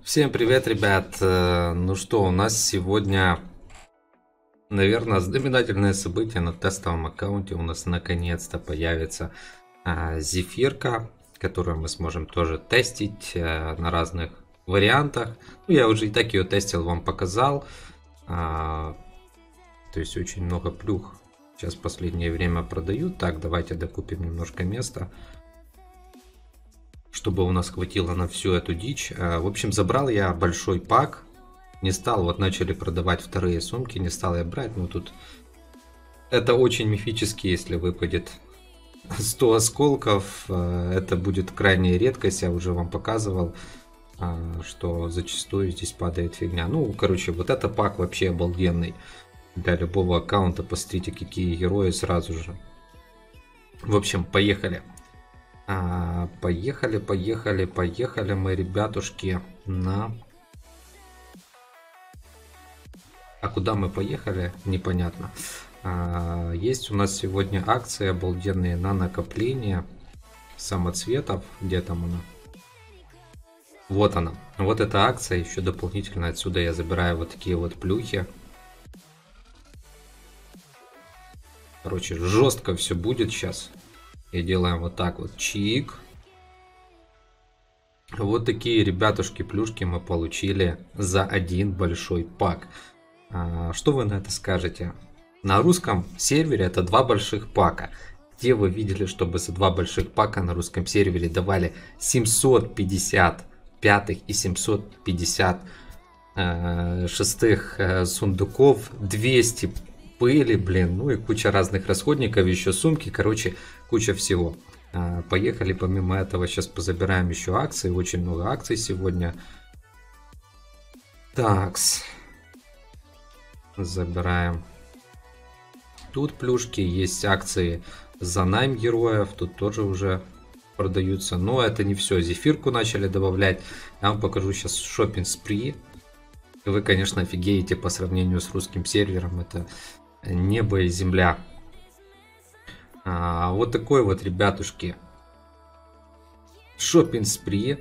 Всем привет, ребят! Ну что, у нас сегодня, наверное, знаменательное событие на тестовом аккаунте. У нас наконец-то появится зефирка, которую мы сможем тоже тестить на разных вариантах. Ну, я уже и так ее тестил, вам показал. То есть очень много плюх сейчас в последнее время продают. Так, давайте докупим немножко места, чтобы у нас хватило на всю эту дичь. В общем, забрал я большой пак. Не стал, вот начали продавать вторые сумки, не стал я брать. Ну тут это очень мифически, если выпадет 100 осколков. Это будет крайняя редкость, я уже вам показывал, что зачастую здесь падает фигня. Ну, короче, вот это пак вообще обалденный. Для любого аккаунта, посмотрите, какие герои сразу же. В общем, поехали. Поехали мы, ребятушки, на... А куда мы поехали, непонятно. Есть у нас сегодня акции обалденные на накопление самоцветов. Где там она? Вот она. Вот эта акция. Еще дополнительно отсюда я забираю вот такие вот плюхи. Короче, жестко все будет сейчас. И делаем вот так вот. Чик. Вот такие, ребятушки, плюшки мы получили за один большой пак. Что вы на это скажете? На русском сервере это два больших пака. Где вы видели, чтобы за два больших пака на русском сервере давали 755 и 756 сундуков, 200 пыли, блин, ну и куча разных расходников, еще сумки, короче, куча всего. Поехали, помимо этого сейчас позабираем еще акции, очень много акций сегодня. Такс. Забираем. Тут плюшки, есть акции за найм героев, тут тоже уже продаются. Но это не все, зефирку начали добавлять. Я вам покажу сейчас шоппинг спри. Вы, конечно, офигеете по сравнению с русским сервером. Это небо и земля. Вот такой вот, ребятушки, шоппинг спри.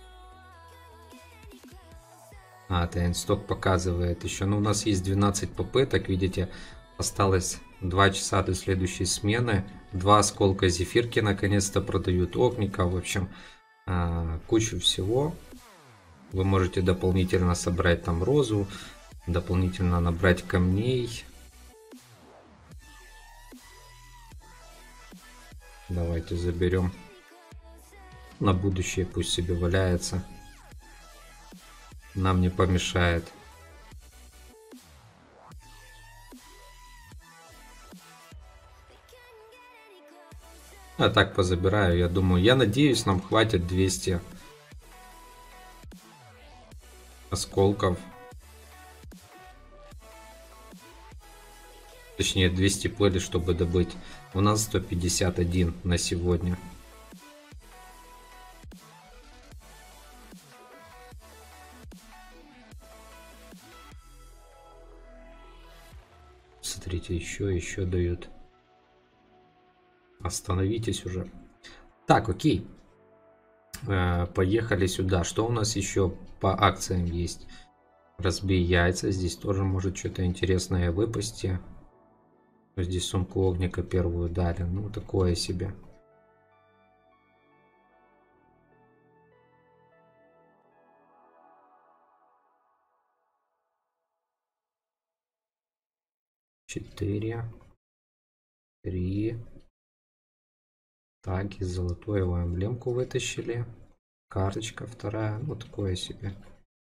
Это инсток показывает еще. Но у нас есть 12 попыток, видите, осталось 2 часа до следующей смены. 2 осколка зефирки наконец-то продают, огника, в общем, кучу всего. Вы можете дополнительно собрать там розу, дополнительно набрать камней. Давайте заберем на будущее, пусть себе валяется. Нам не помешает. А так позабираю, я думаю. Я надеюсь, нам хватит 200 осколков. Точнее, 200 пыли, чтобы добыть. У нас 151 на сегодня. Смотрите, еще дают. Остановитесь уже. Так, окей. Поехали сюда. Что у нас еще по акциям есть? Разбей яйца. Здесь тоже может что-то интересное выпасть. Здесь сумку огника первую дали. Ну, такое себе. Четыре. 3. Так, из золотой его эмблемку вытащили. Карточка вторая. Ну, такое себе.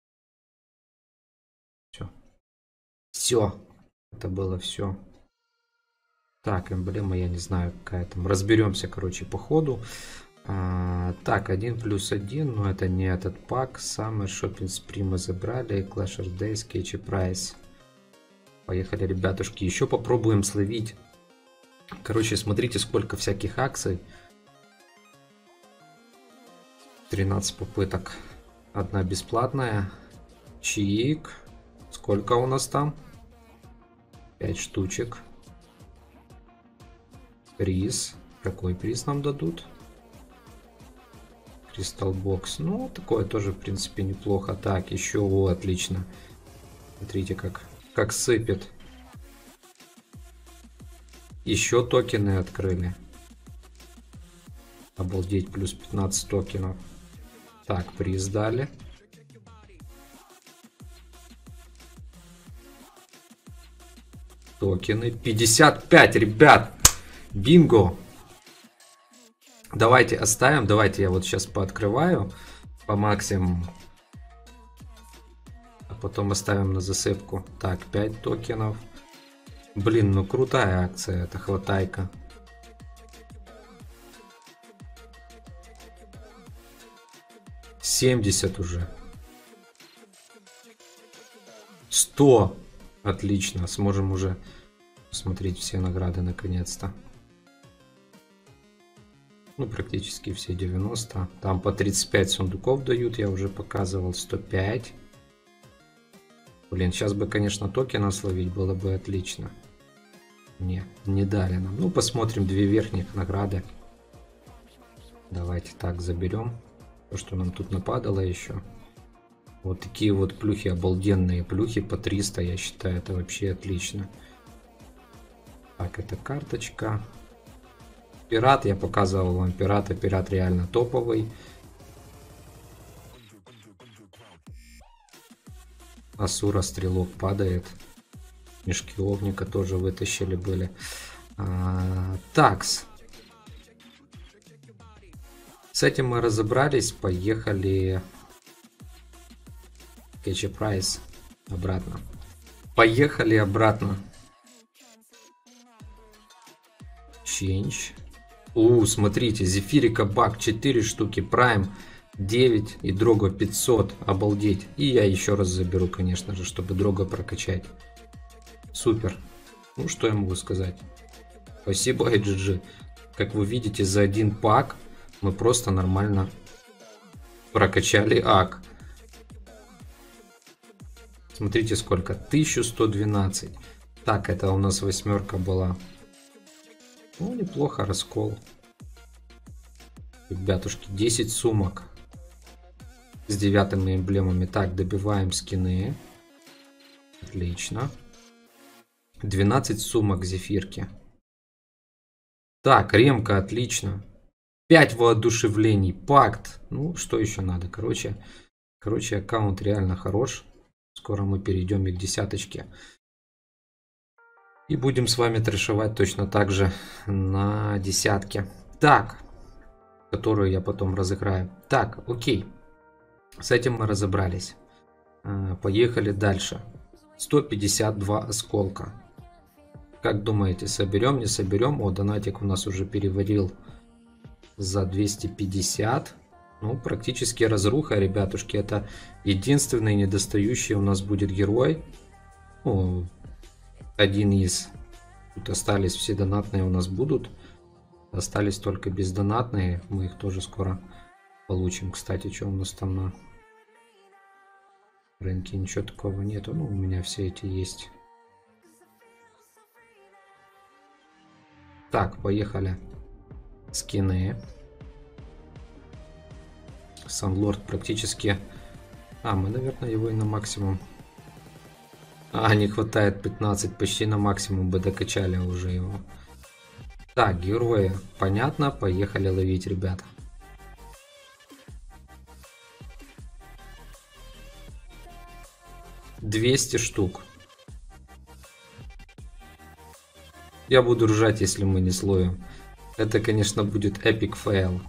Все. Все. Это было все. Так, эмблема, я не знаю, какая там. Разберемся, короче, по ходу. Так, 1+1, но это не этот пак. Summer Shopping Spree мы забрали. Clash of Days, Catchy Price. Поехали, ребятушки. Еще попробуем словить. Короче, смотрите, сколько всяких акций. 13 попыток. Одна бесплатная. Чик. Сколько у нас там? 5 штучек. Приз. Какой приз нам дадут? Crystal Box. Ну, такое тоже, в принципе, неплохо. Так, еще, о, отлично. Смотрите, как сыпет. Еще токены открыли. Обалдеть, плюс 15 токенов. Так, приз дали. Токены. 55, ребят! Бинго! Давайте оставим. Давайте я вот сейчас пооткрываю по максимуму. А потом оставим на засыпку. Так, 5 токенов. Блин, ну крутая акция. Это хватайка. $70 уже. 100. Отлично. Сможем уже посмотреть все награды наконец-то. Ну, практически все 90. Там по 35 сундуков дают, я уже показывал. 105. Блин, сейчас бы, конечно, токена словить, было бы отлично. Не дали нам. Ну, посмотрим 2 верхних награды. Давайте так заберем. То, что нам тут нападало еще. Вот такие вот плюхи, обалденные плюхи по 300, я считаю, это вообще отлично. Так, это карточка. Пират, я показывал вам пирата, пират реально топовый. Асура, стрелок падает. Мешки огника тоже вытащили были. Такс. С этим мы разобрались, поехали. Catch a prize. Обратно. Поехали обратно. Change. Смотрите, Зефирика баг 4 штуки, Prime 9 и Дрого 500. Обалдеть. И я еще раз заберу, конечно же, чтобы Дрого прокачать. Супер. Ну, что я могу сказать? Спасибо, IGG. Как вы видите, за один пак мы просто нормально прокачали ак. Смотрите, сколько. 1112. Так, это у нас 8 была. Ну, неплохо, раскол. Ребятушки, 10 сумок с 9 эмблемами. Так, добиваем скины. Отлично. 12 сумок зефирки. Так, ремка, отлично. 5 воодушевлений. Пакт. Ну, что еще надо? Короче, аккаунт реально хорош. Скоро мы перейдем и к десяточке. И будем с вами трэшевать точно так же на десятке. Так, которую я потом разыграю. Так, окей. С этим мы разобрались. Поехали дальше. 152 осколка. Как думаете, соберем, не соберем? О, донатик у нас уже переварил за 250. Ну, практически разруха, ребятушки. Это единственный недостающий у нас будет герой. Ну, один из. Тут остались все донатные у нас будут. Остались только бездонатные. Мы их тоже скоро получим. Кстати, что у нас там на рынке? Ничего такого нету. Ну, у меня все эти есть. Так, поехали. Скины. Санлорд практически... мы, наверное, его и на максимум... не хватает 15. Почти на максимум бы докачали уже его. Так, герои. Понятно. Поехали ловить, ребята. $200 штук. Я буду ржать, если мы не словим. Это, конечно, будет эпик фейл.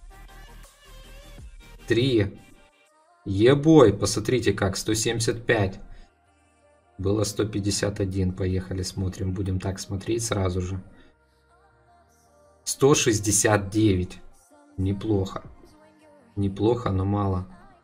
3. Ебой, посмотрите как, 175. Было 151. Поехали, смотрим. Будем так смотреть сразу же. 169. Неплохо. Неплохо, но мало.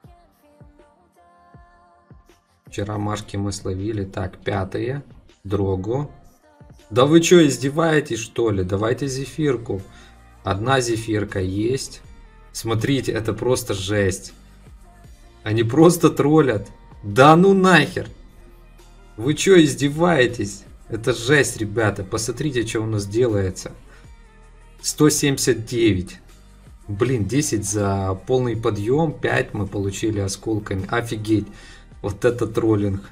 Вчера Машки мы словили. Так, 5. Дрого. Да вы что, издеваетесь, что ли? Давайте зефирку. Одна зефирка есть. Смотрите, это просто жесть. Они просто троллят. Да ну нахер. Вы что, издеваетесь? Это жесть, ребята. Посмотрите, что у нас делается. 179. Блин, 10 за полный подъем, 5 мы получили осколками. Офигеть. Вот это троллинг.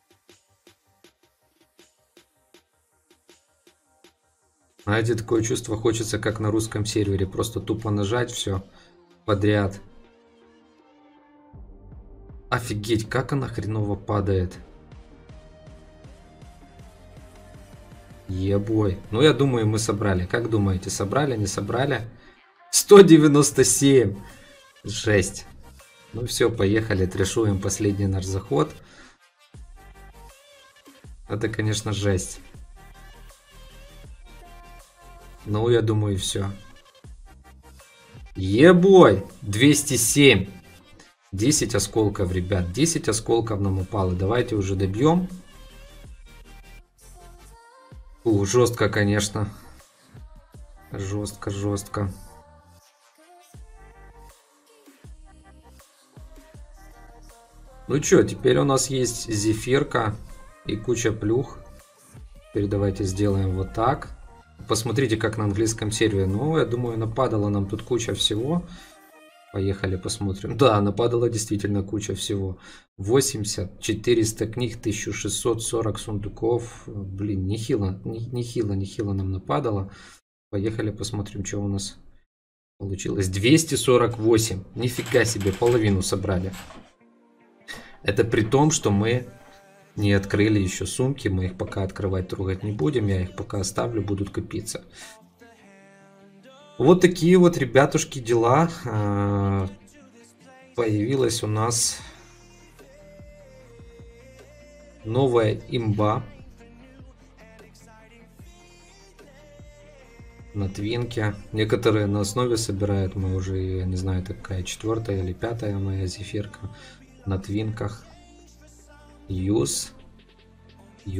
Знаете, такое чувство хочется, как на русском сервере. Просто тупо нажать все подряд. Офигеть, как она хреново падает. Ебой. Ну, я думаю, мы собрали. Как думаете, собрали, не собрали? 197. Жесть. Ну все, поехали, трешуем последний наш заход. Это, конечно, жесть. Ну, я думаю, все. Ебой! 207. 10 осколков, ребят. 10 осколков нам упало. Давайте уже добьем. Жестко, конечно. Жестко, жестко. Ну что, теперь у нас есть зефирка и куча плюх. Теперь давайте сделаем вот так. Посмотрите, как на английском сервере. Ну, я думаю, нападала нам тут куча всего. Поехали посмотрим. Да, нападала действительно куча всего. 80, 400 книг, 1640 сундуков. Блин, нехило нам нападало. Поехали посмотрим, что у нас получилось. 248. Нифига себе, половину собрали. Это при том, что мы не открыли еще сумки. Мы их пока открывать, трогать не будем. Я их пока оставлю, будут копиться. Вот такие вот, ребятушки, дела. Появилась у нас новая имба на твинке. Некоторые на основе собирают. Мы уже, я не знаю, такая 4-я или 5-я моя зефирка на твинках. Use. И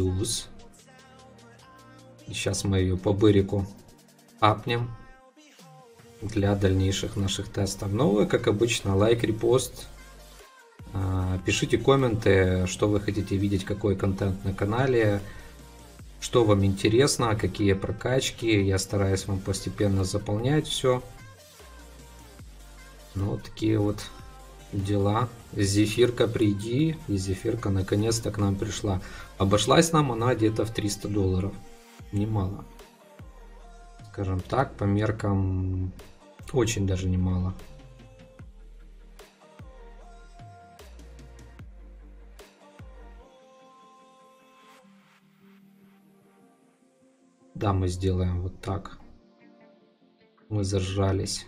сейчас мы ее по бырику апнем для дальнейших наших тестов. Ну и как обычно, лайк, репост. Пишите комменты, что вы хотите видеть, какой контент на канале, что вам интересно, какие прокачки. Я стараюсь вам постепенно заполнять все. Ну вот такие вот дела. Зефирка, приди. И зефирка наконец-то к нам пришла. Обошлась нам она где-то в $300. Немало. Скажем так, по меркам очень даже немало. Да, мы сделаем вот так. Мы зажались.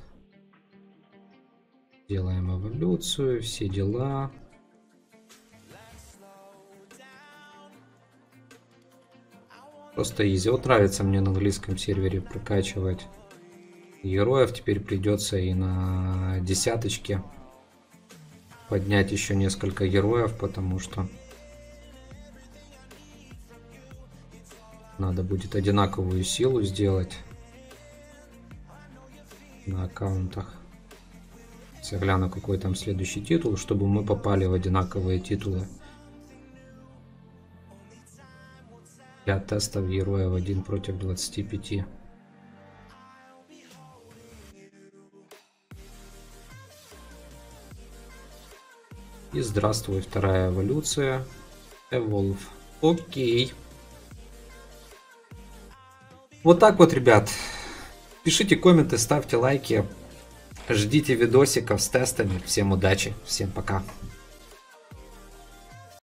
Делаем эволюцию, все дела. Просто изи. Вот нравится мне на английском сервере прокачивать героев. Теперь придется и на десяточке поднять еще несколько героев, потому что надо будет одинаковую силу сделать на аккаунтах. Я гляну, какой там следующий титул, чтобы мы попали в одинаковые титулы. Для тестов героев 1 против 25. И здравствуй, вторая эволюция. Evolve. Окей. Вот так вот, ребят. Пишите комменты, ставьте лайки. Ждите видосиков с тестами. Всем удачи, всем пока.